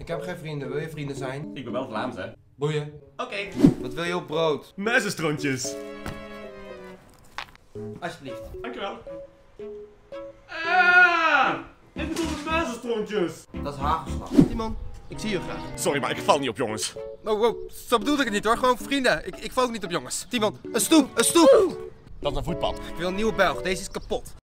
Ik heb geen vrienden. Wil je vrienden zijn? Ik ben wel Vlaams, hè. Boeien. Oké. Wat wil je op brood? Muizenstrontjes. Alsjeblieft. Dankjewel. Ah! Ik bedoel de muizenstrontjes. Dat is hagelslag. Timon, ik zie je graag. Sorry, maar ik val niet op jongens. Oh, wow. Zo bedoelde ik het niet hoor. Gewoon vrienden. Ik val ook niet op jongens. Timon, een stoep! Een stoep! Dat is een voetpad. Ik wil een nieuwe Belg. Deze is kapot.